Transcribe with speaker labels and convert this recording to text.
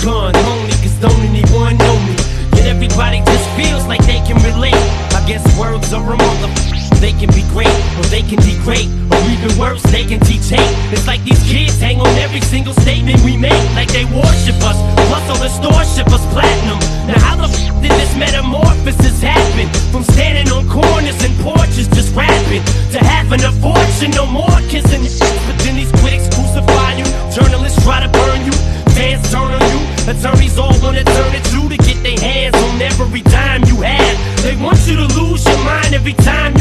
Speaker 1: gone lonely, cause don't anyone know me. Yet everybody just feels like they can relate. I guess words are a they can be great, or they can degrade, or even worse, they can teach hate. It's like these kids hang on every single statement we make, like they worship us, plus all the stores ship us platinum. Now how the did this metamorphosis happen? From standing on corners and porches just rapping, to having a fortune, no more kissing. But then these critics crucify you, journalists try to burn you, fans turn on you, attorneys all wanna turn it to get their hands on every dime you have. They want you to lose your mind every time